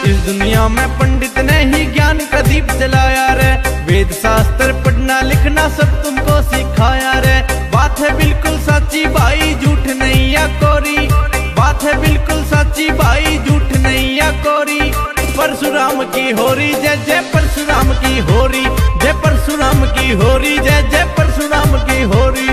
इस दुनिया में पंडित ने ही ज्ञान का दीप जलाया रे। वेद शास्त्र पढ़ना लिखना सब तुमको सिखाया रे। बात है बिल्कुल सच्ची भाई, झूठ नहीं या कोरी। बात है बिल्कुल सच्ची भाई, झूठ नहीं या कोरी। परशुराम की होरी जय जय परशुराम की होरी, जय परशुराम की होरी, जय जय परशुराम की होरी।